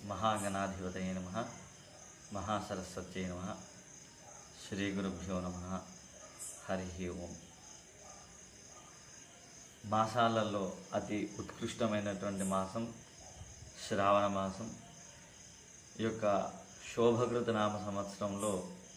महागणाधिपतये नमः महासरस्वत्यै नमः श्रीगुरुभ्यो नमः हरि ओम। మాసాలలో అతి ఉత్కృష్టమైనటువంటి మాసం శ్రావణ మాసం. ఈ యొక్క శోభకృత నామ సంవత్సరంలో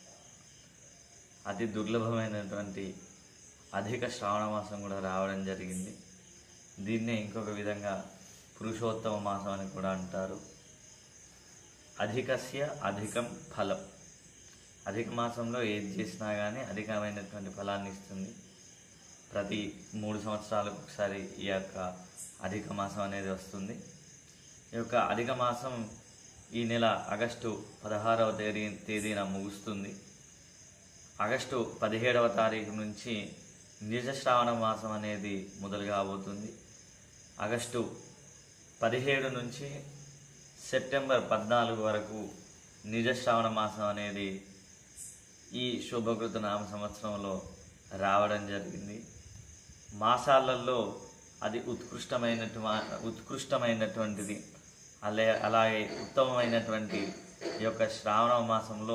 అతి దుర్లభమైనటువంటి అధిక శ్రావణ మాసం కూడా రావడం జరిగింది. దీన్నే ఇంకొక విధంగా పురుషోత్తమ మాసం అని కూడా అంటారు. అధికస్య అధికం ఫలం. అధిక మాసంలో ఏది చేసినా కానీ అధికమైనటువంటి ఫలాన్ని ఇస్తుంది. ప్రతి 3 సంవత్సరాలకు ఒకసారి ఈ యొక్క అధిక మాసం అనేది వస్తుంది. ఈ యొక్క అధిక మాసం ఈ నెల ఆగస్టు 16వ తేదీన ముగుస్తుంది. ఆగస్టు 17వ తారీఖు నుంచి నిజ శ్రావణ మాసం అనేది మొదలు కాబోతుంది. ఆగస్టు 17 నుంచి సెప్టెంబర్ 14 వరకు నిజ శ్రావణ మాసం అనేది ఈ శుభకృత నామ సంవత్సరంలో రావడం జరిగింది. మాసాలలో అది ఉత్కృష్టమైనటువంటిది. అలాగే ఉత్తమమైనటువంటి ఈ యొక్క శ్రావణ మాసంలో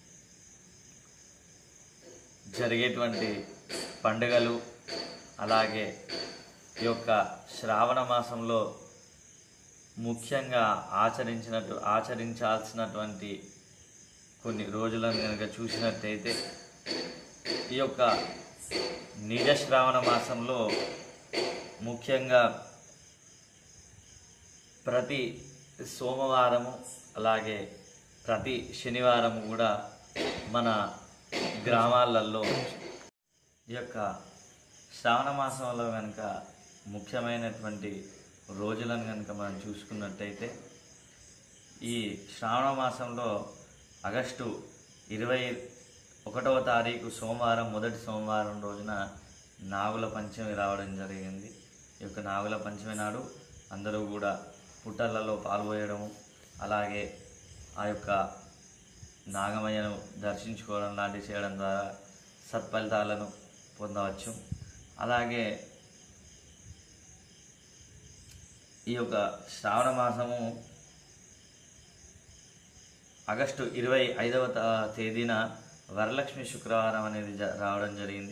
జరిగేటువంటి పండుగలు, అలాగే ఈ యొక్క శ్రావణ మాసంలో ముఖ్యంగా ఆచరించాల్సినటువంటి కొన్ని రోజులను కనుక చూసినట్టయితే ఈ యొక్క నిజ శ్రావణ మాసంలో ముఖ్యంగా ప్రతి సోమవారము అలాగే ప్రతి శనివారము కూడా మన గ్రామాలలో ఈ యొక్క శ్రావణ మాసంలో కనుక ముఖ్యమైనటువంటి రోజులను కనుక మనం చూసుకున్నట్టయితే ఈ శ్రావణ మాసంలో ఆగస్టు 21వ తారీఖు సోమవారం, మొదటి సోమవారం రోజున నాగుల పంచమి రావడం జరిగింది. ఈ యొక్క నాగుల పంచమి నాడు అందరూ కూడా పుట్టలలో పాల్గొనడము, అలాగే ఆ యొక్క నాగమయ్యను దర్శించుకోవడం లాంటివి చేయడం ద్వారా సత్ఫలితాలను పొందవచ్చు. అలాగే ఈ యొక్క శ్రావణ మాసము ఆగస్టు 25వ తేదీన వరలక్ష్మి శుక్రవారం అనేది రావడం జరిగింది.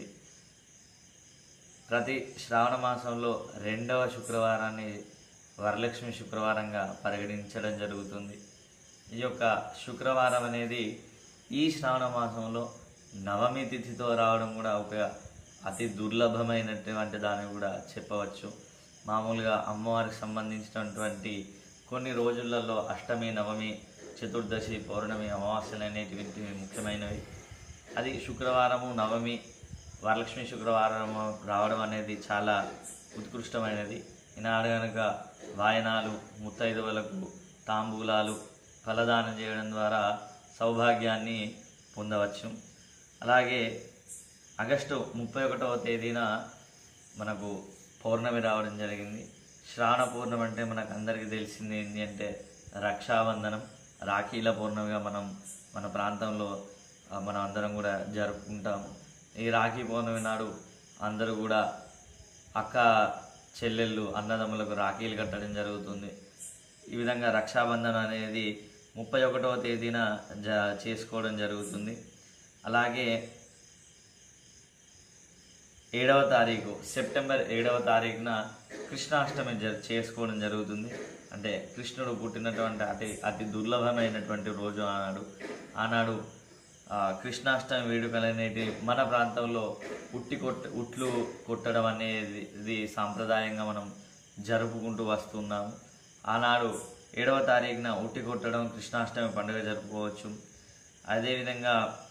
ప్రతి శ్రావణ మాసంలో 2వ శుక్రవారాన్ని వరలక్ష్మి శుక్రవారంగా పరిగణించడం జరుగుతుంది. ఈ యొక్క శుక్రవారం అనేది ఈ శ్రావణ మాసంలో నవమి తిథితో రావడం కూడా ఒక అతి దుర్లభమైనటువంటి దాన్ని కూడా చెప్పవచ్చు. మామూలుగా అమ్మవారికి సంబంధించినటువంటి కొన్ని రోజులలో అష్టమి, నవమి, చతుర్దశి, పౌర్ణమి, అమావాస్యలు అనేటువంటి ముఖ్యమైనవి. అది శుక్రవారము, నవమి, వరలక్ష్మి శుక్రవారం రావడం అనేది చాలా ఉత్కృష్టమైనది. ఈనాడు కనుక వాయనాలు, ముత్తైదువులకు తాంబూలాలు, ఫలదానం చేయడం ద్వారా సౌభాగ్యాన్ని పొందవచ్చు. అలాగే ఆగస్టు 31వ తేదీన మనకు పౌర్ణమి రావడం జరిగింది. శ్రావణ పౌర్ణమి అంటే మనకు అందరికీ తెలిసింది ఏంటి అంటే రక్షాబంధనం, రాఖీల పౌర్ణమిగా మన ప్రాంతంలో మనం అందరం కూడా జరుపుకుంటాము. ఈ రాఖీ పౌర్ణమి నాడు అందరూ కూడా అక్క చెల్లెళ్ళు, అన్నదమ్ములకు రాఖీలు కట్టడం జరుగుతుంది. ఈ విధంగా రక్షాబంధనం అనేది 31వ తేదీన చేసుకోవడం జరుగుతుంది. అలాగే 7వ తారీఖు సెప్టెంబర్ 7వ తారీఖున కృష్ణాష్టమి చేసుకోవడం జరుగుతుంది. అంటే కృష్ణుడు పుట్టినటువంటి అతి దుర్లభమైనటువంటి రోజు ఆనాడు కృష్ణాష్టమి వేడుకలు అనేవి మన ప్రాంతంలో ఉట్లు కొట్టడం అనేది సాంప్రదాయంగా మనం జరుపుకుంటూ వస్తున్నాము. ఆనాడు 7వ తారీఖున ఉట్టి కొట్టడం, కృష్ణాష్టమి పండుగ జరుపుకోవచ్చు. అదేవిధంగా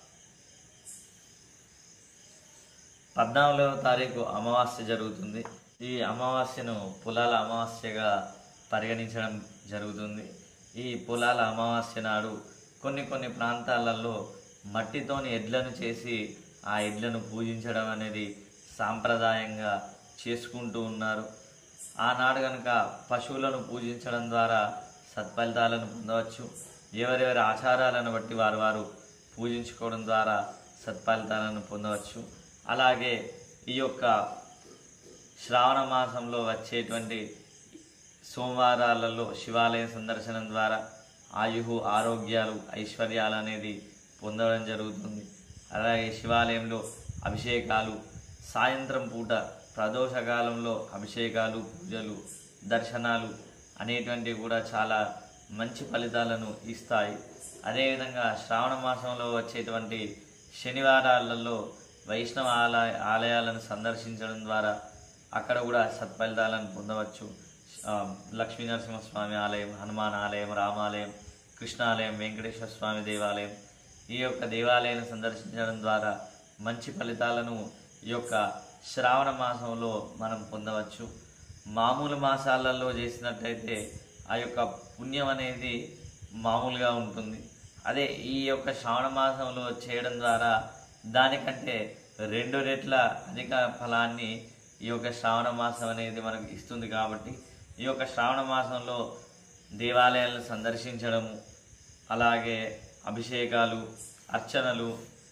14వ తారీఖు అమావాస్య జరుగుతుంది. ఈ అమావాస్యను పొలాల అమావాస్యగా పరిగణించడం జరుగుతుంది. ఈ పొలాల అమావాస్య నాడు కొన్ని ప్రాంతాలలో మట్టితోని ఎడ్లను చేసి ఆ ఎడ్లను పూజించడం అనేది సాంప్రదాయంగా చేసుకుంటూ ఉన్నారు. ఆనాడు కనుక పశువులను పూజించడం ద్వారా సత్ఫలితాలను పొందవచ్చు. ఎవరెవరి ఆచారాలను బట్టి వారు పూజించుకోవడం ద్వారా సత్ఫలితాలను పొందవచ్చు. అలాగే ఈ యొక్క శ్రావణ మాసంలో వచ్చేటువంటి సోమవారాలలో శివాలయ సందర్శనం ద్వారా ఆయువు ఆరోగ్యాలు ఐశ్వర్యాలు అనేది పొందడం జరుగుతుంది. అలాగే శివాలయంలో అభిషేకాలు, సాయంత్రం పూట ప్రదోషకాలంలో అభిషేకాలు, పూజలు, దర్శనాలు అనేటువంటివి కూడా చాలా మంచి ఫలితాలను ఇస్తాయి. అదేవిధంగా శ్రావణ మాసంలో వచ్చేటువంటి శనివారాలలో వైష్ణవ ఆలయాలను సందర్శించడం ద్వారా అక్కడ కూడా సత్ఫలితాలను పొందవచ్చు. లక్ష్మీ నరసింహస్వామి ఆలయం, హనుమాన్ ఆలయం, రామాలయం, కృష్ణాలయం, వెంకటేశ్వర స్వామి దేవాలయం, ఈ యొక్క దేవాలయాన్ని సందర్శించడం ద్వారా మంచి ఫలితాలను ఈ యొక్క శ్రావణ మాసంలో మనం పొందవచ్చు. మామూలు మాసాలలో చేసినట్టయితే ఆ యొక్క పుణ్యం అనేది మామూలుగా ఉంటుంది. అదే ఈ యొక్క శ్రావణ మాసంలో చేయడం ద్వారా దానికంటే 2 రెట్ల అధిక ఫలాన్ని ఈ యొక్క శ్రావణ మాసం అనేది మనకు ఇస్తుంది. కాబట్టి ఈ యొక్క శ్రావణ మాసంలో దేవాలయాలను సందర్శించడము, అలాగే అభిషేకాలు, అర్చనలు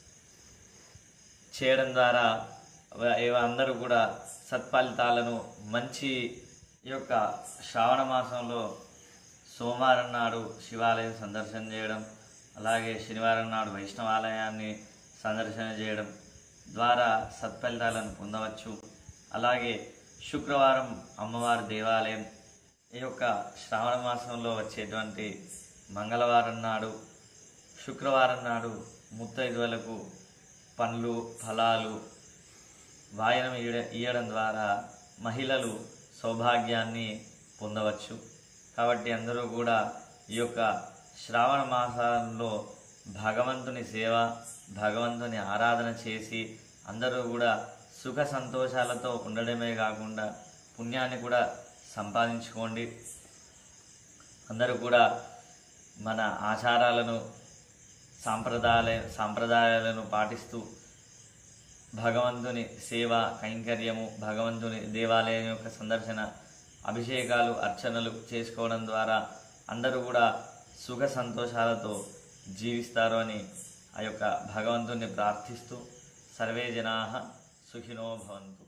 చేయడం ద్వారా అందరూ కూడా సత్ఫలితాలను మంచి ఈ యొక్క శ్రావణ మాసంలో సోమవారం నాడు శివాలయం సందర్శన చేయడం, అలాగే శనివారం నాడు వైష్ణవాలయాన్ని సందర్శన చేయడం ద్వారా సత్ఫలితాలను పొందవచ్చు. అలాగే శుక్రవారం అమ్మవారి దేవాలయం, ఈ యొక్క శ్రావణ మాసంలో వచ్చేటువంటి మంగళవారం నాడు, శుక్రవారం నాడు ముత్తైదువులకు పండ్లు, ఫలాలు, వాయనం ఇయ్యడం ద్వారా మహిళలు సౌభాగ్యాన్ని పొందవచ్చు. కాబట్టి అందరూ కూడా ఈ యొక్క శ్రావణ మాసంలో భగవంతుని సేవ, భగవంతుని ఆరాధన చేసి అందరూ కూడా సుఖ సంతోషాలతో ఉండడమే కాకుండా పుణ్యాన్ని కూడా సంపాదించుకోండి. అందరూ కూడా మన ఆచారాలను, సాంప్రదాయాలను పాటిస్తూ భగవంతుని సేవ, కైంకర్యము, భగవంతుని దేవాలయం యొక్క సందర్శన, అభిషేకాలు, అర్చనలు చేసుకోవడం ద్వారా అందరూ కూడా సుఖ సంతోషాలతో జీవిస్తారు అని ఆ యొక్క భగవంతుని ప్రార్థిస్తూ సర్వే జనాః సుఖినో భవంతు.